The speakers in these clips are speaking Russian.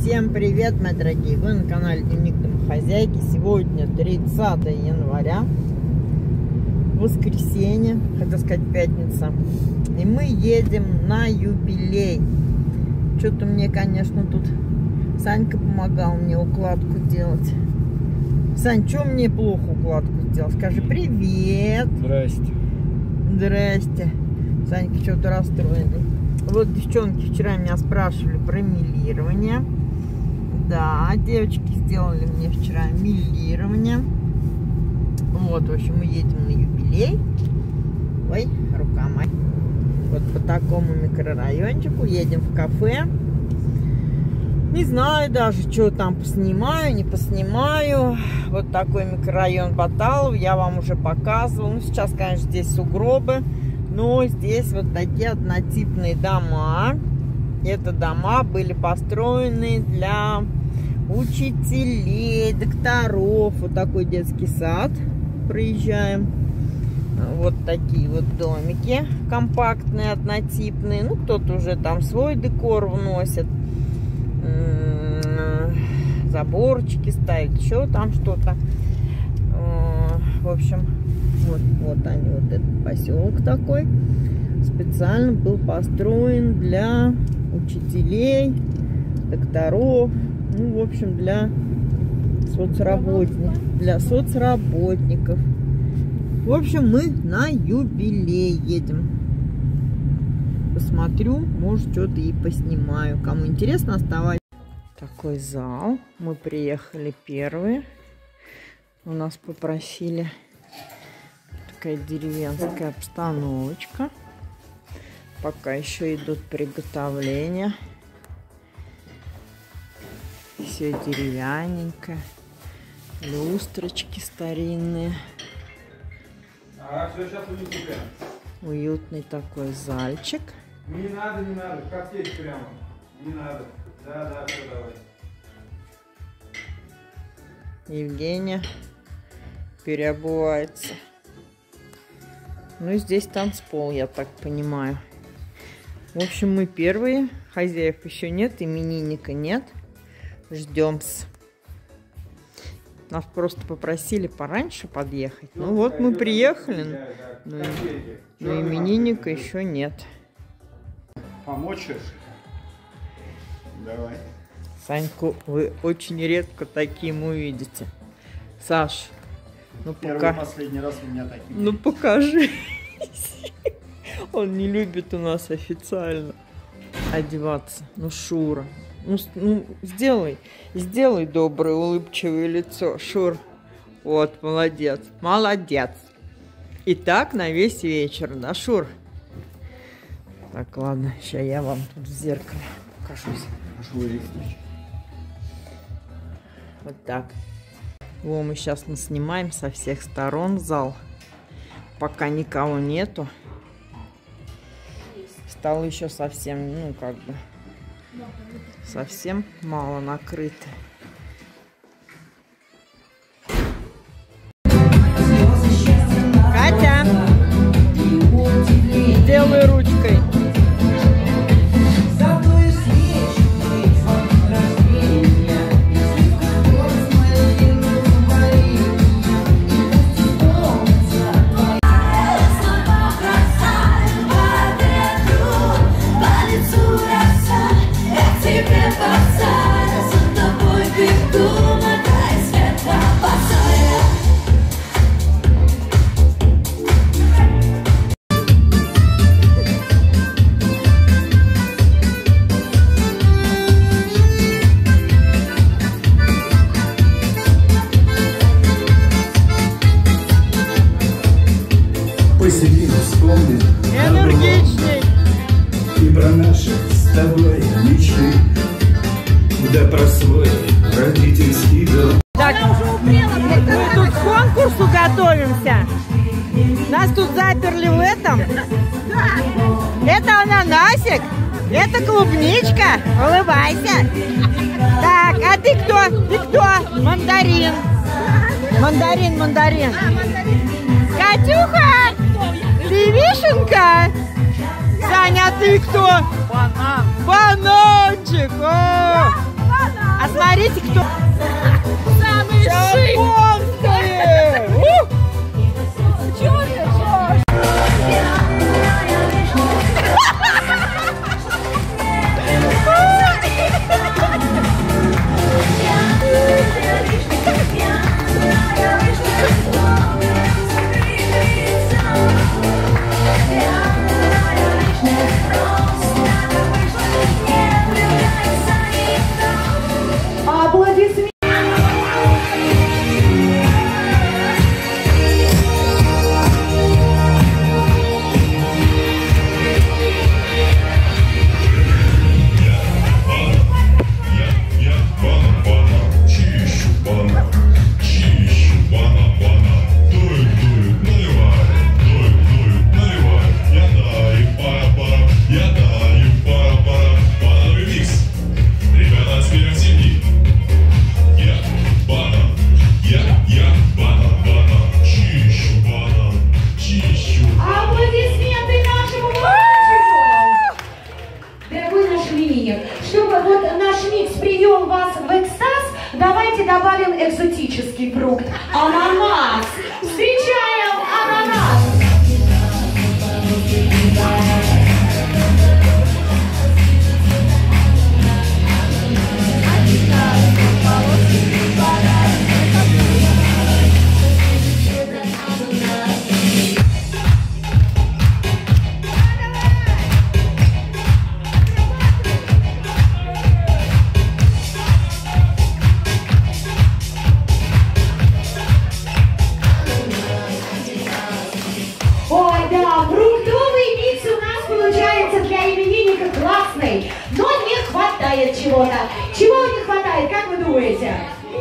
Всем привет, мои дорогие! Вы на канале Дневник Домохозяйки. Сегодня 30 января, воскресенье, хотел сказать пятница. И мы едем на юбилей. Что-то мне, конечно, тут Санька помогал мне укладку делать. Сань, что мне плохо укладку сделал? Скажи привет. Здрасте. Здрасте. Санька что-то расстроенный. Вот девчонки вчера меня спрашивали про мелирование. Да, девочки сделали мне вчера мелирование. Вот, в общем, мы едем на юбилей. Ой, рука моя. Вот по такому микрорайончику едем в кафе. Не знаю даже, что там поснимаю, не поснимаю. Вот такой микрорайон Баталов, я вам уже показывала. Ну, сейчас, конечно, здесь сугробы. Но здесь вот такие однотипные дома. Это дома были построены для учителей, докторов. Вот такой детский сад. Проезжаем. Вот такие вот домики компактные, однотипные. Ну, кто-то уже там свой декор вносит. Заборчики ставит, еще там что-то. В общем, вот они, вот этот поселок такой. Специально был построен для учителей, докторов, ну, в общем, для соцработников. В общем, мы на юбилей едем. Посмотрю, может, что-то и поснимаю. Кому интересно, оставайтесь. Такой зал. Мы приехали первые. У нас попросили такая деревенская обстановочка. Пока еще идут приготовления. Все деревянненькое. Люстрочки старинные. Все, сейчас унесу. Уютный такой зальчик. Не надо, коптеть прямо. Не надо. Да, все, давай. Евгения переобувается. Ну, здесь танцпол, я так понимаю. В общем, мы первые. Хозяев еще нет, именинника нет. Ждем-с. Нас просто попросили пораньше подъехать. Ну вот мы приехали, но именинника еще нет. Помочь? Давай. Саньку вы очень редко таким увидите. Саш, ну пока... Последний раз у меня таким. Ну покажи. Он не любит у нас официально одеваться. Ну, Шура. Ну, сделай доброе, улыбчивое лицо, Шур. Вот, молодец. Молодец. И так на весь вечер, да, Шур? Так, ладно, сейчас я вам тут в зеркале покажусь. Вот так. Во, мы сейчас наснимаем со всех сторон зал. Пока никого нету. Столы еще совсем, ну, как бы, совсем мало накрыты. Катя, делай ручкой. Энергичней. И про наши с тобой мечты, да про свой родительский дом. Так, мы тут к конкурсу готовимся. Нас тут заперли в этом. Это ананасик, это клубничка. Улыбайся. Так, а ты кто? Ты кто? Мандарин. Мандарин. Катюха! Ты вишенка? Саня, а ты кто? Банан. Бананчик! О! А смотрите, кто Самый шик! Чего ты ржешь? Аплодисменты. Аплодисменты нашему мальчику! Дорогой наш именинник, чтобы вот наш микс привел вас в экстаз, давайте добавим экзотический фрукт – ананас. Встречаем ананас! Ой, да, фруктовый микс у нас получается для именинника классный, но не хватает чего-то. Чего не хватает, как вы думаете?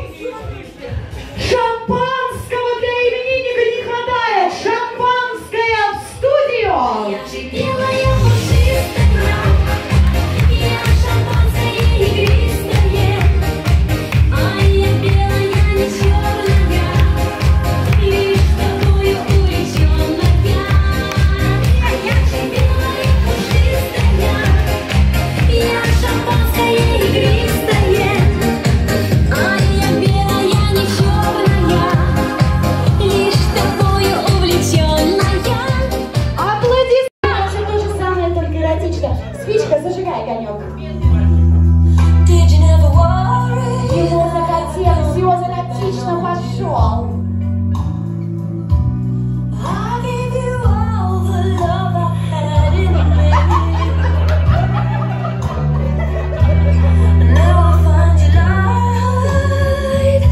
Шампанского для именинника не хватает. Шампанское в студию. Белая пушистая, я шампанское игристое, а я белая, не черная, лишь тобою увлеченная. А я же белая пушистая, я шампанское игристое, а я белая, не черная, лишь тобою увлеченная. Аплодисменты. Все то же самое, только эротично. Спичка, зажигай огонек. Did you never worry? Ему захотелось, и он эротично пошел. I gave you all the love I had in me. Now I find you lied.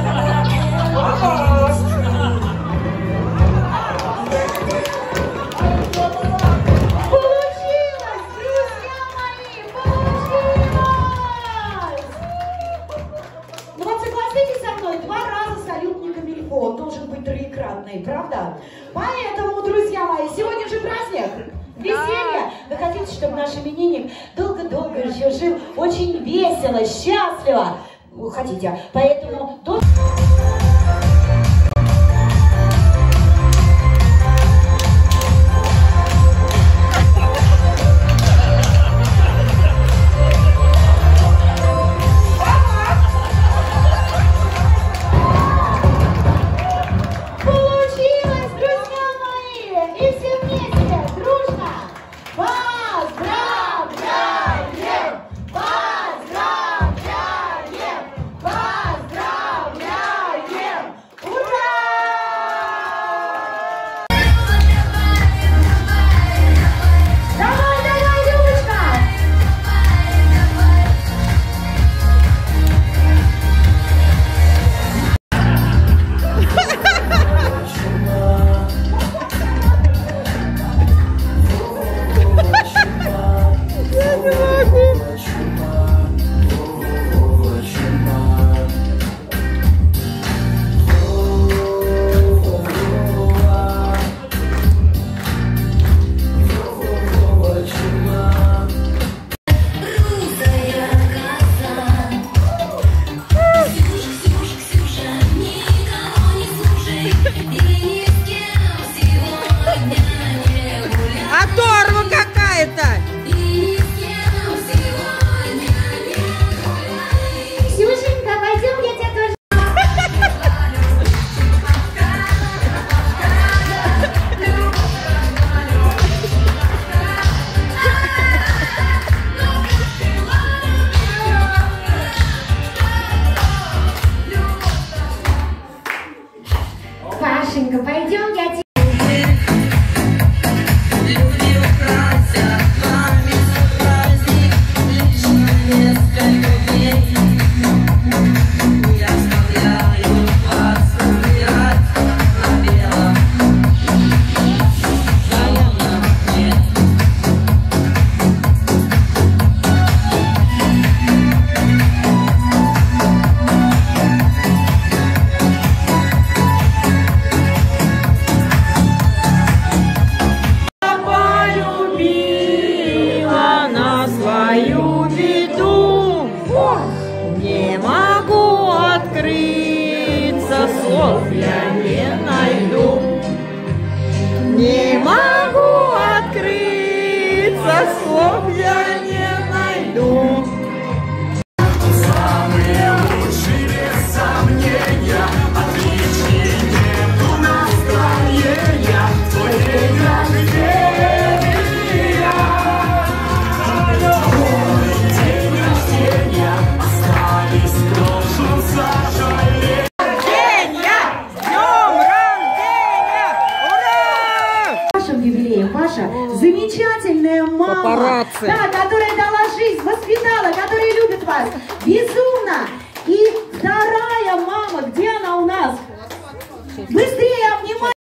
Получилось, друзья мои, получилось! Ну вот согласитесь со мной, 2 раза салют не камильфо, должен быть троекратный, правда? Поэтому, друзья мои, сегодня же праздник, веселье. Вы хотите, чтобы наш именинник долго-долго еще жил, очень весело, счастливо? Хотите, поэтому до... Получилось, друзья мои! И все вместе, дружно! Поздравляем! Поздравляем! Поздравляем! Не могу открыться, слов я не найду. Не могу открыться, слов я не найду. Самые лучшие, без сомнения, отличнее нету настроения. Твой день рождения. Твой день рождения. Остались в прошлом сожаления. Днем рождения! Ура! Вашим юбилеем, Паша, замечательная мама, Папарацци. да, которая дала жизнь, воспитала, которая любит вас безумно. И вторая мама, где она у нас? Быстрее обнимай!